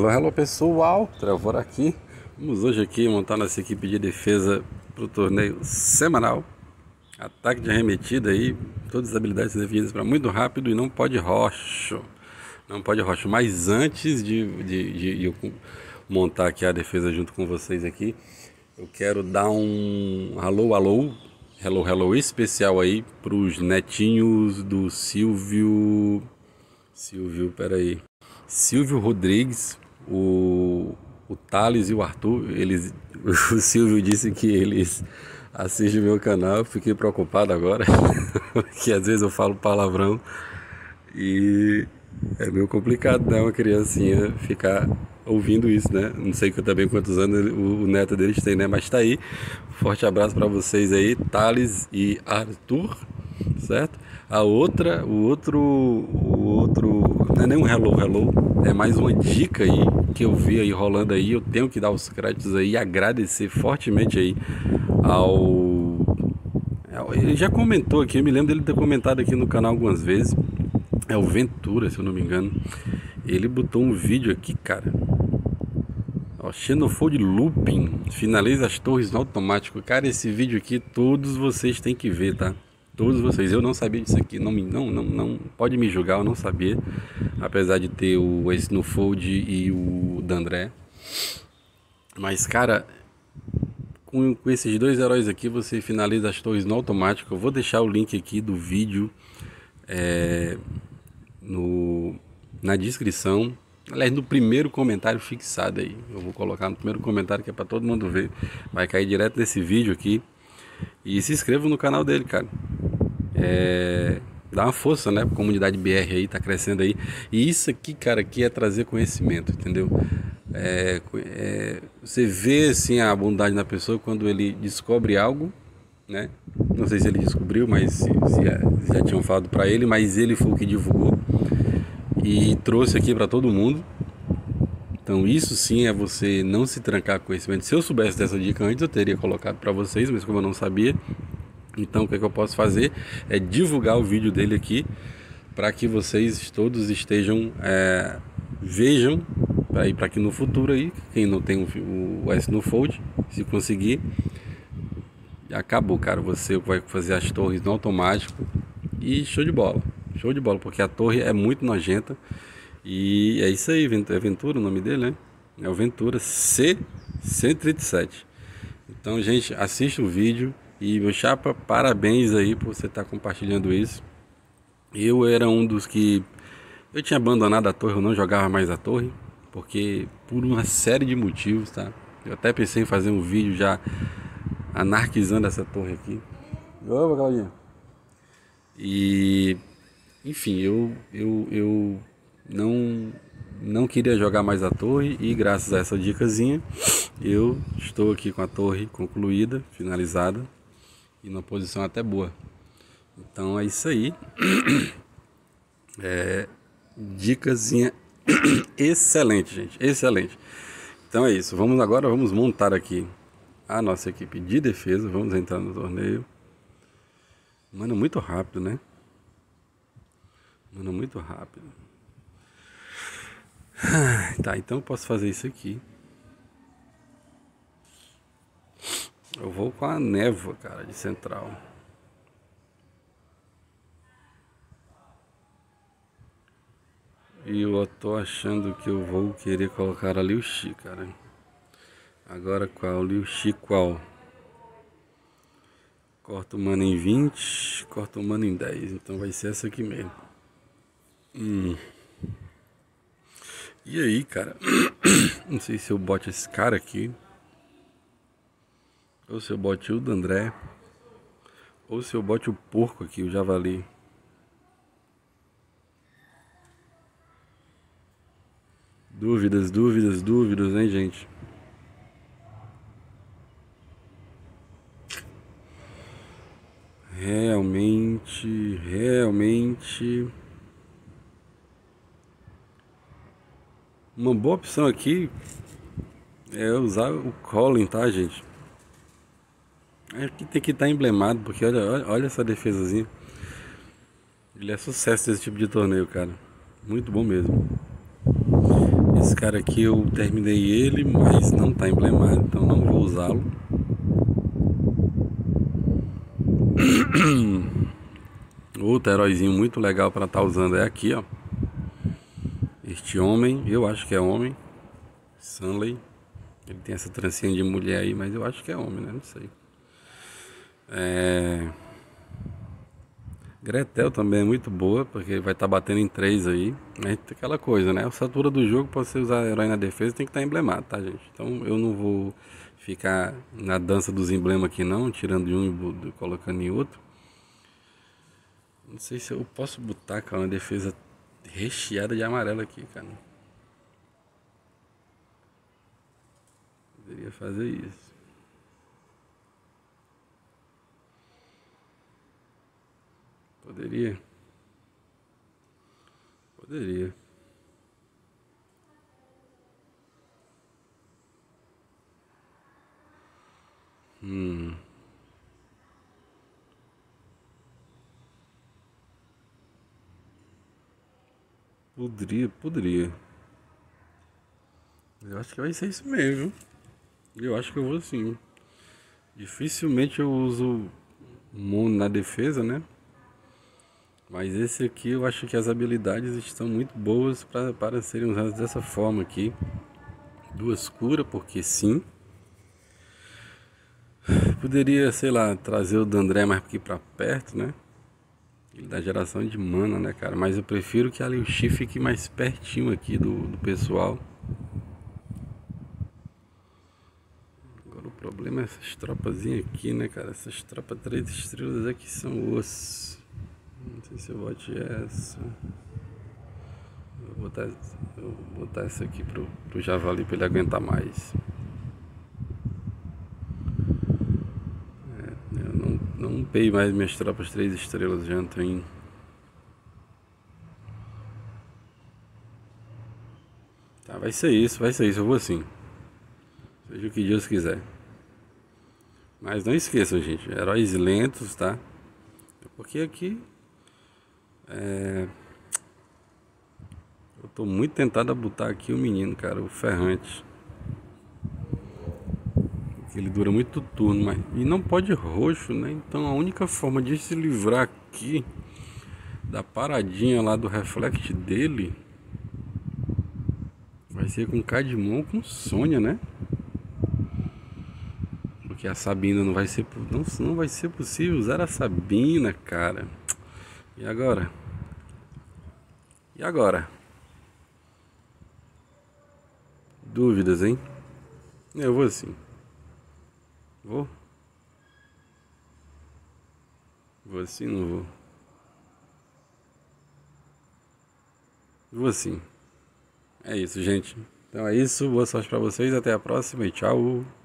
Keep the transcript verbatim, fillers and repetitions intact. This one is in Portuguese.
Hello, hello pessoal, Trevor aqui. Vamos hoje aqui montar nossa equipe de defesa para o torneio semanal. Ataque de arremetida aí, todas as habilidades definidas para muito rápido e não pode roxo. Não pode roxo, mas antes de, de, de, de eu montar aqui a defesa junto com vocês aqui, eu quero dar um alô, alô, hello, hello especial aí para os netinhos do Silvio... Silvio, peraí... Silvio Rodrigues, o, o Thales e o Arthur, eles, o Silvio disse que eles assistem o meu canal. Eu fiquei preocupado agora, porque às vezes eu falo palavrão e é meio complicado, né, uma criancinha ficar ouvindo isso, né? Não sei também quantos anos o, o neto deles tem, né? Mas tá aí. Forte abraço para vocês aí, Thales e Arthur, certo? A outra, o outro, o outro, não é nem um hello, hello, é mais uma dica aí que eu vi aí rolando aí. Eu tenho que dar os créditos aí e agradecer fortemente aí ao... Ele já comentou aqui, eu me lembro dele ter comentado aqui no canal algumas vezes. É o Ventura, se eu não me engano. Ele botou um vídeo aqui, cara. Ó, Xenofold Looping, finaliza as torres no automático. Cara, esse vídeo aqui todos vocês têm que ver, tá? Todos vocês, eu não sabia disso aqui, não, não, não, não pode me julgar, eu não sabia, apesar de ter o Xenofold e o Dandré. Mas cara, com, com esses dois heróis aqui você finaliza as torres no automático. Eu vou deixar o link aqui do vídeo é, no, na descrição, aliás, no primeiro comentário fixado aí. Eu vou colocar no primeiro comentário que é para todo mundo ver, vai cair direto nesse vídeo aqui. E se inscreva no canal dele, cara. É, dá uma força, né? A comunidade B R aí tá crescendo aí. E isso aqui, cara, aqui é trazer conhecimento, entendeu? É, é, você vê assim a bondade na pessoa quando ele descobre algo, né? Não sei se ele descobriu, mas se, se já, já tinham falado para ele, mas ele foi o que divulgou e trouxe aqui para todo mundo. Então isso sim é você não se trancar com conhecimento. Se eu soubesse dessa dica antes, eu teria colocado para vocês, mas como eu não sabia, então o que, é que eu posso fazer é divulgar o vídeo dele aqui para que vocês todos estejam, é, vejam, para que no futuro aí, quem não tem o, o Xenofold, se conseguir, acabou, cara. Você vai fazer as torres no automático e show de bola, show de bola, porque a torre é muito nojenta. E é isso aí, é Ventura o nome dele, né? É o Ventura C cento e trinta e sete. Então, gente, assista o vídeo. E, meu chapa, parabéns aí por você estar compartilhando isso. Eu era um dos que... Eu tinha abandonado a torre, eu não jogava mais a torre. Porque, por uma série de motivos, tá? Eu até pensei em fazer um vídeo já anarquizando essa torre aqui. Opa, Claudinha. E... Enfim, eu... eu, eu Não, não queria jogar mais a torre e graças a essa dicasinha eu estou aqui com a torre concluída, finalizada e numa posição até boa. Então é isso aí. É, dicasinha excelente, gente, excelente. Então é isso. Vamos agora, vamos montar aqui a nossa equipe de defesa. Vamos entrar no torneio. Mano, muito rápido, né? Mano, muito rápido. Tá, então eu posso fazer isso aqui. Eu vou com a névoa, cara, de central. E eu tô achando que eu vou querer colocar ali o Chi, cara. Agora qual? Ali o Chi qual? Corta o mana em vinte, corta o mana em dez. Então vai ser essa aqui mesmo. Hum... E aí, cara, não sei se eu boto esse cara aqui, ou se eu bote o Dandré, ou se eu bote o porco aqui, o javali. Dúvidas, dúvidas, dúvidas, hein, gente? Realmente, realmente... Uma boa opção aqui é usar o Colin, tá, gente? Aqui tem que estar emblemado, porque olha, olha, olha essa defesazinha. Ele é sucesso desse tipo de torneio, cara. Muito bom mesmo. Esse cara aqui eu terminei ele, mas não está emblemado, então não vou usá-lo. Outro heróizinho muito legal para estar tá usando é aqui, ó. Este homem, eu acho que é homem, Sunley. Ele tem essa trancinha de mulher aí, mas eu acho que é homem, né? Não sei. É... Gretel também é muito boa, porque vai estar tá batendo em três aí. Mas tem aquela coisa, né? A altura do jogo, para você usar herói na defesa, tem que estar tá emblemado, tá, gente? Então eu não vou ficar na dança dos emblemas aqui não, tirando de um e colocando em outro. Não sei se eu posso botar, cara, uma defesa recheada de amarelo aqui, cara. Poderia fazer isso. Poderia. Poderia. Hum. Poderia, poderia. Eu acho que vai ser isso mesmo. Eu acho que eu vou sim. Dificilmente eu uso mono na defesa, né? Mas esse aqui eu acho que as habilidades estão muito boas pra, para serem usadas dessa forma aqui. Duas curas, porque sim. Poderia, sei lá, trazer o Dandré mais aqui pra perto, né? Ele dá geração de mana, né, cara? Mas eu prefiro que a Liu Shi fique mais pertinho aqui do, do pessoal. Agora o problema é essas tropazinhas aqui, né, cara? Essas tropas três estrelas aqui são osso. Não sei se eu bote essa. Eu vou botar, eu vou botar essa aqui pro, pro Javali pra ele aguentar mais. É, eu não, não upei mais minhas tropas três estrelas, já tô em. Tá, vai ser isso, vai ser isso, eu vou assim. Seja o que Deus quiser. Mas não esqueçam, gente, heróis lentos, tá? Porque aqui é... eu tô muito tentado a botar aqui o menino, cara, o Ferrante. Porque ele dura muito turno, mas... e não pode roxo, né? Então a única forma de se livrar aqui da paradinha lá do reflect dele vai ser com Cadmon ou com Sônia, né? Porque a Sabina não vai ser, não, não vai ser possível usar a Sabina, cara. E agora? E agora? Dúvidas, hein? Eu vou assim. Vou? Vou assim, não vou? Vou assim. É isso, gente. Então é isso. Boa sorte pra vocês. Até a próxima e tchau.